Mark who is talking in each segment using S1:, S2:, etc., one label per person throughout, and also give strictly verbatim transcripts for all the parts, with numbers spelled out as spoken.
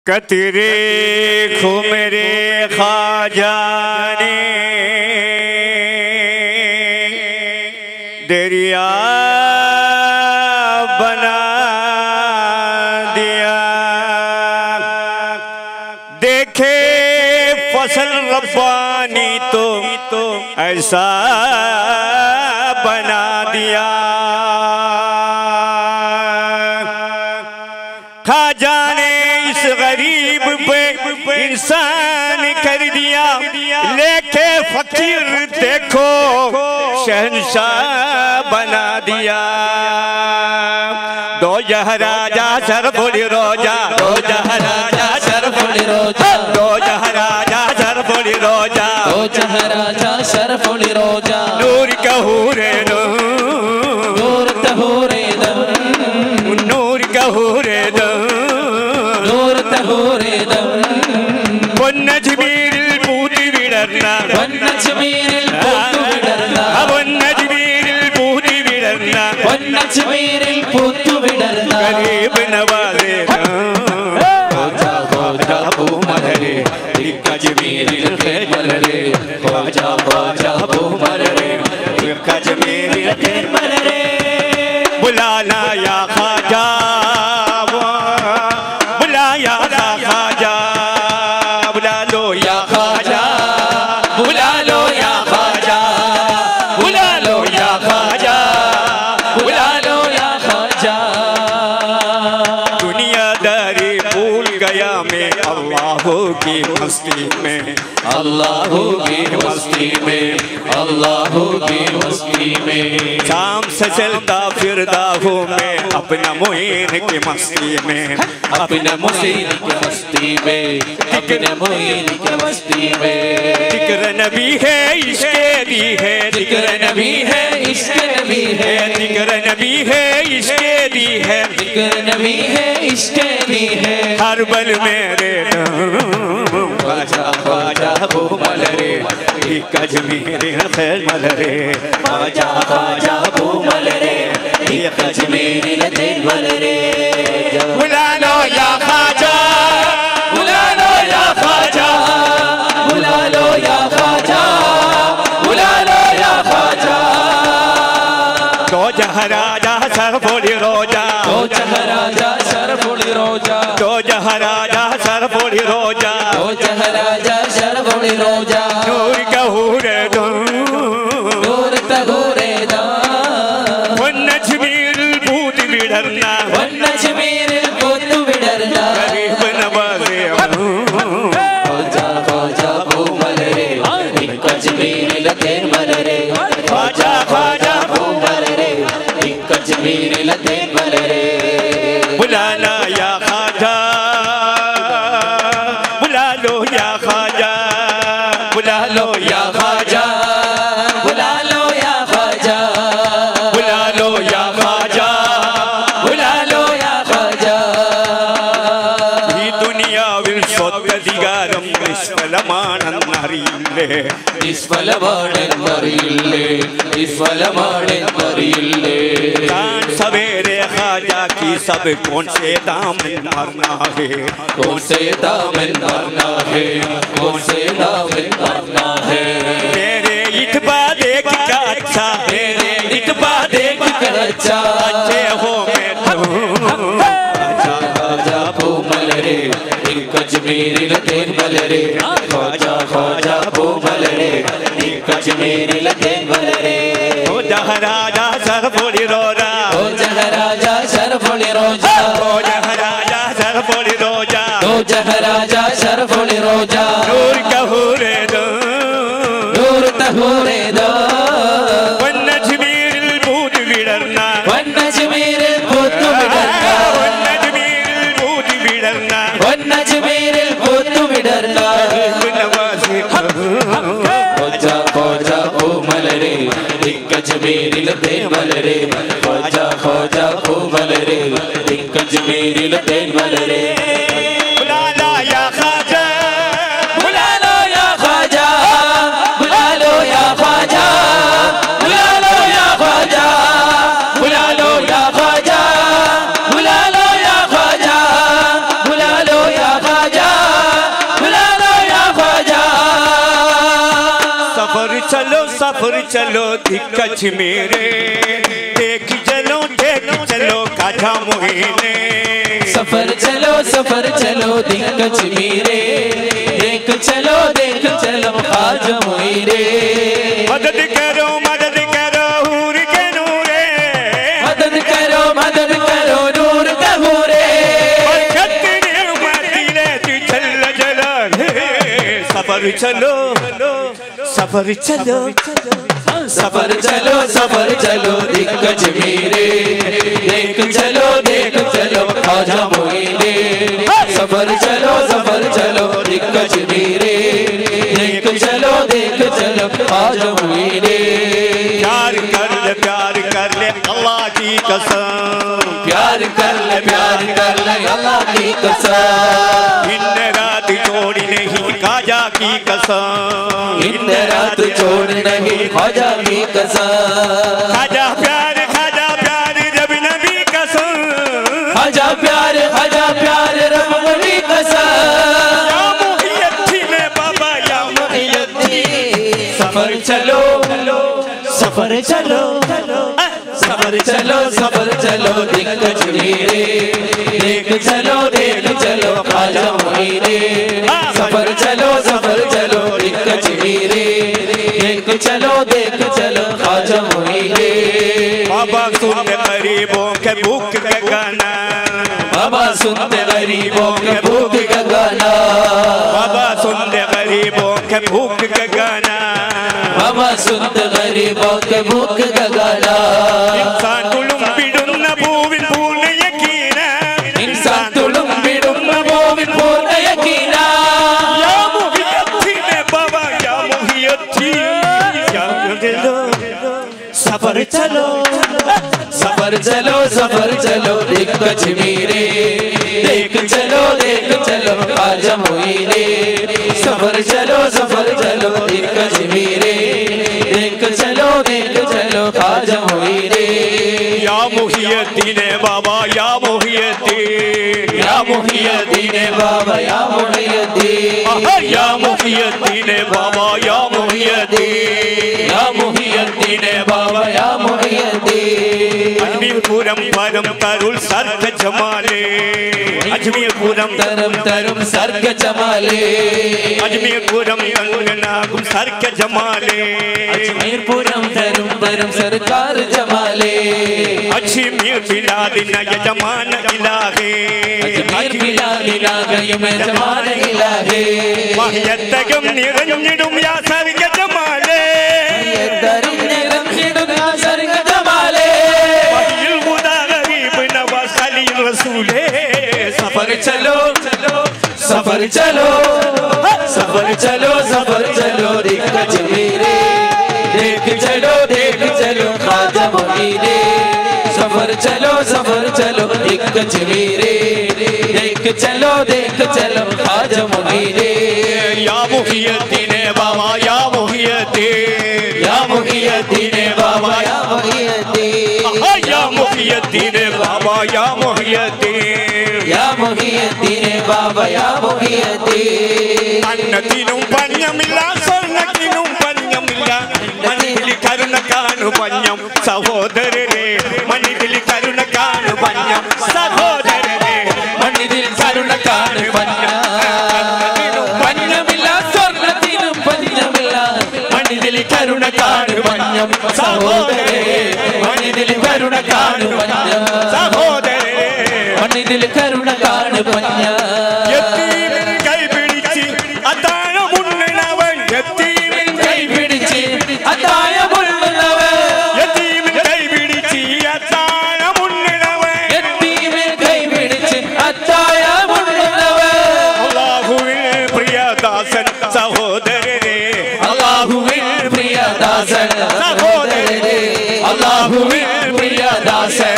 S1: कतरे खो मेरे ख्वाजा ने दरिया बना दिया। देखे फसल रब्बानी तो ऐसा बना दिया। ख्वाजा ने इस गरीब पे इंसान कर दिया, लेके फकीर देखो शहंशाह बना दिया। दो जहराजा सरफुली रोजा, दो जहराजा सरफुली रोजा, दो जहराजा सरफुली रोजा,
S2: दो जहराजा सरफुली रोजा।
S1: नूर कहूरे दो,
S2: नूर तहूरे दो,
S1: नूर कहूरे दो,
S2: नूर तहूरे दो।
S1: പൊന്നജ്മീരിൽ പൂതി വിടർന്ന,
S2: പൊന്നജ്മീരിൽ പൂത്തു വിടർന്ന,
S1: പൊന്നജ്മീരിൽ പൂതി വിടർന്ന,
S2: പൊന്നജ്മീരിൽ പൂത്തു വിടർന്ന
S1: ഗരീബ് നവാസേ ഖവാജ ഖവാജ പൂമലരെ, കജ്മീരിൽ മലരെ, ഖവാജ ഖവാജ പൂമലരെ, കജ്മീരിൽ മലരെ। बुलाना या ख्वाजा, बुलाया ख्वाजा, बुला लो या ख्वाजा, बुला लो या ख्वाजा, बुला लो या ख्वाजा, बुला लो या ख्वाजा। दुनियादारी भूल गया मैं अल्लाह की मस्ती में,
S2: अल्लाह की मस्ती में, अल्लाह की मस्ती में।
S1: शाम से चलता फिरता हूँ मैं अपना मुईन की मस्ती में,
S2: अपने मुईन की मस्ती में, अपने मुईन की मस्ती में।
S1: जिक्र नबी है इश्क़े दी है,
S2: जिक्र नबी है इश्क़े नबी है,
S1: जिक्र नबी है इश्क़े दी है,
S2: जिक्र नबी है इश्क़े दी है।
S1: हर बल मेरे ख्वाजा ख्वाजा वो मलरे, कजमीर खैर मलरे, ख्वाजा ख्वाजा वो मलरे,
S2: कजमीर लते मलरे।
S1: बुला लो या ख्वाजा, बुला लो या ख्वाजा,
S2: बुला लो या ख्वाजा, बुला लो या ख्वाजा।
S1: दो जहराजा सरफुली रोजा,
S2: दो जहराजा सरफुली रोजा,
S1: दो जहराजा सरफुली रोजा,
S2: दो जहराजा सरफुली रोजा।
S1: नूर कहूरे दो,
S2: नूर तहूरे दो,
S1: वन्नज्मीर भूत विडरना,
S2: वन्नज्मीर भूत विडरना
S1: गरीब नवाज़े
S2: ख्वाजा ख्वाजा वो मलरे, कजमीर लते मलरे,
S1: ख्वाजा ख्वाजा
S2: वो मलरे, कजमीर लते मलरे।
S1: बुलाना या ख्वाजा, बुला लो या ख्वाजा, बुला लो या ख्वाजा,
S2: बुला लो या ख्वाजा,
S1: बुला लो या ख्वाजा, बुला लो
S2: या ख्वाजा।
S1: ഈ ദുനിയാവിൽ സ്വത്തധികാരം നിഷ്ഫലമാണെന്നറിയില്ലേ,
S2: നിഷ്ഫലമാണെന്നറിയില്ലേ, നിഷ്ഫലമാണെന്നറിയില്ലേ।
S1: जान सवेरे ख्वाजा की सब कौन से दामन मरना है,
S2: कौन से दामन मरना है, कौन से दामन मरना है।
S1: मेरे इतबा देख का अच्छा, मेरे इतबा देख कर
S2: अच्छा
S1: अच्छे हो मैं तो
S2: ख्वाजा ख्वाजा वो मलरे, कजमीर लते मलरे, ख्वाजा ख्वाजा वो मलरे, कजमीर लते मलरे।
S1: ओ जहराजा सरफुली रोजा,
S2: ओ जहराजा सरफुली रोजा,
S1: ओ जहराजा सरफुली रोजा,
S2: ओ जहराजा सरफुली रोजा।
S1: नूर कहूरे दो,
S2: नूर तहूरे दो,
S1: वन्नज्मीर भूत विडरना,
S2: वन्नज्मीर भूत विडरना,
S1: वन्नज्मीर भूत विडरना,
S2: वन्नज्मीर भूत विडरना।
S1: नवाज़े
S2: ख्वाजा ख्वाजा वो मलरे, कजमीर लते मलरे, ख्वाजा ख्वाजा वो मलरे, कजमीर लते मलरे।
S1: बुला लो या ख्वाजा,
S2: बुला लो या ख्वाजा, बुला लो या ख्वाजा, बुला लो या ख्वाजा, बुला लो या ख्वाजा, बुला लो या ख्वाजा, बुला लो या ख्वाजा।
S1: चलो सफर चलो दिक्कत मेरे देख चलो देख चलो काठा मोहिने
S2: सफर चलो सफर चलो दिक्कत मेरे देख चलो देख चलो ख्वाजा मोहिने
S1: मदद करो मदद करो हूर के नूरे
S2: मदद करो मदद करो नूर का हूरे
S1: बरकत नेमती रहती जल्ल जलाले सफर चलो सफर चलो
S2: सफर चलो सफर चलो दिक्कत मेरे देख चलो देख चलो ख्वाजा मोहिने सफर चलो सफर चलो दिक्कत मेरे देख चलो देख चलो ख्वाजा मोहिने
S1: प्यार कर ले प्यार कर ले अल्लाह की कसम
S2: प्यार कर ले प्यार कर ले अल्लाह की कसम
S1: इन रात छोड़ नहीं ख्वाजा की कसम
S2: इन रात छोड़ नहीं ख्वाजा की कसम
S1: ख्वाजा प्यार ख्वाजा प्यार रब नबी कसम
S2: ख्वाजा प्यार ख्वाजा प्यार रब नबी कसम
S1: या मुहिय्यद्दीन में बाबा या मुहिय्यद्दीन
S2: सफर चलो सफर चलो सफर चलो सफर चलो दिक्कत मेरे देख चलो देख चलो ख्वाजा मोहिने सफर चलो सफर चलो दिक्कत मेरे देख चलो देख चलो ख्वाजा मोहिने
S1: बाबा सुनते गरीबों के भूख का गाना
S2: बाबा सुनते गरीबों के भूख का गाना
S1: बाबा सुनते गरीबों के भूख का गाना
S2: बाबा सुनते गरीबों के भूख का गाना
S1: इंसान तुलुम बिडुन्न भूविन पूर्ण यकीना
S2: इंसान तुलुम बिडुन्न भूविन पूर्ण यकीना
S1: या मुहिय्यद्दीन में बाबा या मुहिय्यद्दीन या
S2: सफर चलो सफर चलो सफर चलो दिक्कत मेरे देख चलो देख चलो ख्वाजा मोहिने सफर चलो सफर चलो दिक्कत मेरे देख चलो देख चलो ख्वाजा मोहिने
S1: या मुहिय्यद्दीन बाबा या मुहिय्यद्दीन
S2: या मुहिय्यद्दीन बाबा या मुहिय्यद्दीन
S1: या मुहिय्यद्दीन बाबा या मुहिय्यद्दीन
S2: या मुहिय्यद्दीन बाबा या मुहिय्यद्दीन
S1: अजमीरपुरम परम तरुल सर्ग जमाले अजमीरपुरम
S2: तरम तरम सर्ग जमाले
S1: अजमीरपुरम अंगनागुम सर्ग जमाले
S2: अजमीरपुरम तरम तरम सरकार जमाले
S1: अजमीर बिलाद न यजमान इलाहे
S2: अजमीर बिलाद इलाहे यजमान इलाहे
S1: मह्यतगम निरंजनुम या सर्ग जमाले
S2: यदरिम निरंजनुम या सर्ग जमाले
S1: महिल खुदा गरीब नवाज खलील रसूले
S2: सफर चलो सफर चलो सफर चलो सफर चलो दिक्कत मेरे देख चलो देख चलो ख्वाजा मोहिने सफर चलो सफर चलो दिक्कत मेरे देख चलो देख चलो ख्वाजा मोहिने
S1: या मुहिय्यद्दीन बाबा या मुहिय्यद्दीन
S2: या मुहिय्यद्दीन बाबा या मुहिय्यद्दीन
S1: या मुहिय्यद्दीन बाबा या मुहिय्यद्दीन
S2: या मुहिय्यद्दीन बाबा या मुहिय्यद्दीन
S1: अन्नतिനും പഞ്ഞമില്ല സ്വർണ്ണത്തിനും പഞ്ഞമില്ല മണ്ണിൽ കരുണ കാണു പഞ്ഞം സഹോദരരെ മണ്ണിൽ കരുണ കാണു പഞ്ഞം സഹോദരരെ
S2: മണ്ണിൽ കരുണ കാണു പഞ്ഞം പഞ്ഞമില്ല സ്വർണ്ണത്തിനും പഞ്ഞമില്ല മണ്ണിൽ കരുണ കാണു പഞ്ഞം സഹോദരരെ മണ്ണിൽ കരുണ കാണു പഞ്ഞം
S1: സഹോദരരെ
S2: മണ്ണിൽ കരുണ കാണു പഞ്ഞം
S1: യതീമിൻ കൈപിടിച്ച് അത്താഴമുണ്ണവൻ യതീമിൻ
S2: കൈപിടിച്ച് അത്താഴമുണ്ണവൻ
S1: യതീമിൻ കൈപിടിച്ച് അത്താഴമുണ്ണവൻ
S2: യതീമിൻ കൈപിടിച്ച് അത്താഴമുണ്ണവൻ
S1: അല്ലാഹുവിൻ പ്രിയദാസൻ സഹോദരരെ
S2: അല്ലാഹുവിൻ പ്രിയദാസൻ സഹോദരരെ അല്ലാഹുവിൻ പ്രിയദാസൻ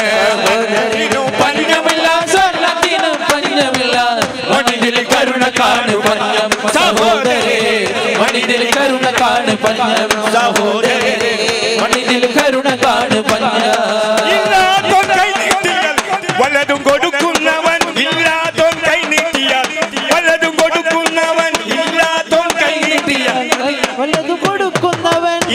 S2: പഞ്ഞമില്ല സ്വർണ്ണത്തിനും പഞ്ഞമില്ല മണ്ണിൽ കരുണ കാണു പഞ്ഞം സഹോദരരെ മണ്ണിൽ കരുണ കാണു പഞ്ഞം സഹോദരരെ മണ്ണിൽ കരുണ കാണു പഞ്ഞം
S1: ഇല്ലാത്തോൻ കൈ നീട്ടിയാൽ വല്ലതും കൊടുക്കുന്നവൻ ഇല്ലാത്തോൻ കൈ നീട്ടിയാൽ വല്ലതും കൊടുക്കുന്നവൻ ഇല്ലാത്തോൻ കൈ നീട്ടിയാൽ
S2: വല്ലതും കൊടുക്കുന്നവൻ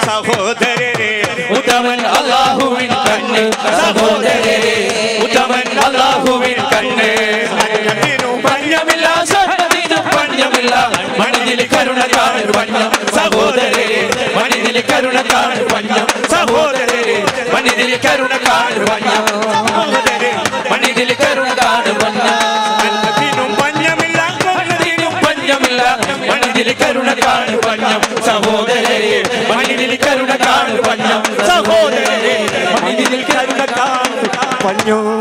S1: സഹോദരരെ
S2: ഉത്തമൻ അല്ലാഹുവിൻ കണ്ണ് സഹോദരരെ ഉത്തമൻ അല്ലാഹുവിൻ കണ്ണ് പഞ്ഞമില്ല സഹനത്തിനും പഞ്ഞമില്ല മണിതിൽ കരുണ കാണു പഞ്ഞം സഹോദരരെ മണിതിൽ കരുണ കാണു പഞ്ഞം സഹോദരരെ മണിതിൽ കരുണ കാണു പഞ്ഞം മണിതിൽ കരുണ കാണു പഞ്ഞം പഞ്ഞമില്ല പഞ്ഞമില്ല മണിതിൽ കരുണ കാണു പഞ്ഞം സഹോദരരെ മണിതിൽ കരുണ കാണു പഞ്ഞം സഹോദരരെ മണിതിൽ കരുണ കാണു പഞ്ഞം